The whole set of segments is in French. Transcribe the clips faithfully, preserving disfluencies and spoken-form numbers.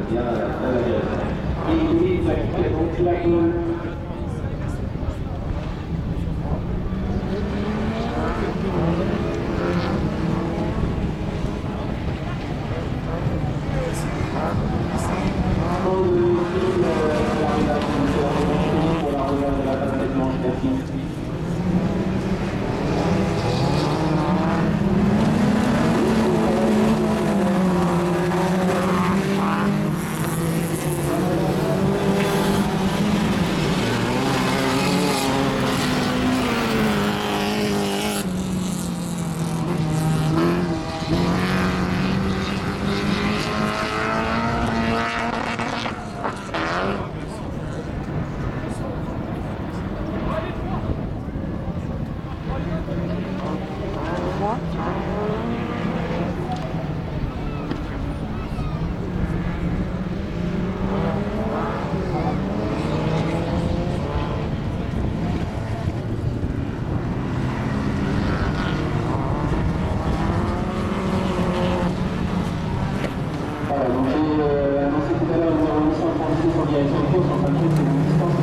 bien très intéressant. Et oui, donc la colle. Pour la relève de la basket manche, merci. Voilà, donc j'ai euh, annoncé tout à l'heure le numéro huit cent trente-six en direction de course, en fin de compte c'est une distance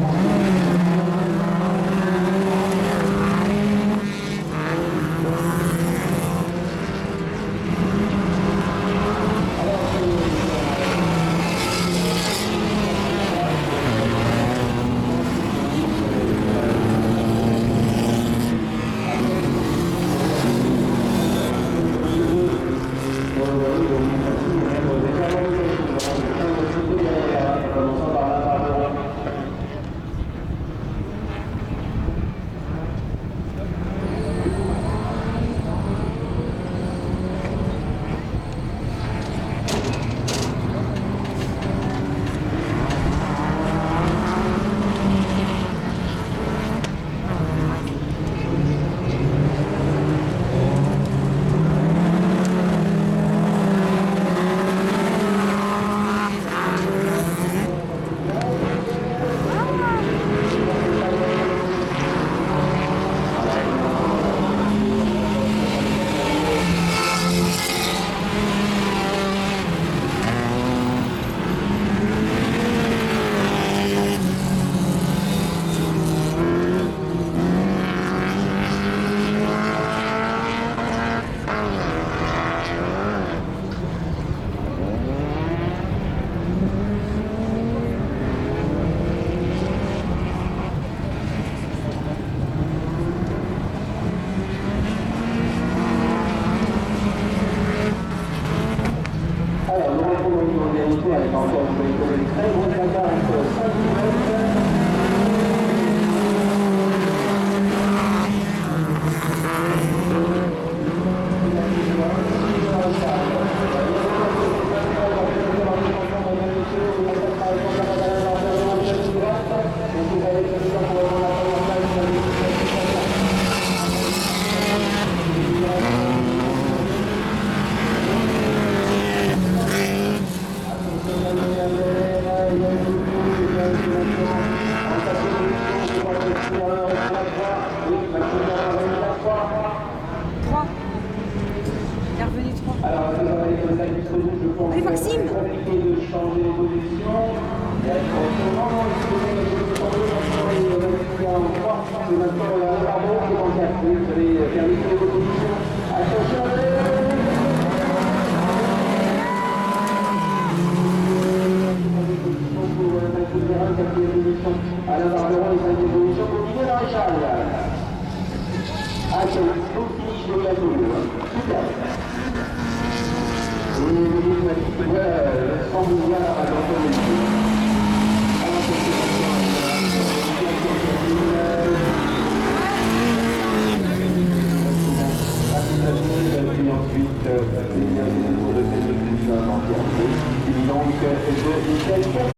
avec encore une une très grosse bagarre entre cinq Allez Maxime! Alain Barberon, les cinq évolutions, Olivier Maréchal. Ah, c'est le finish de gâteau. Super. Et Olivier m'a dit que sans vouloir à l'ensemble des ensuite, les tours de tête de plus en entier. Et donc,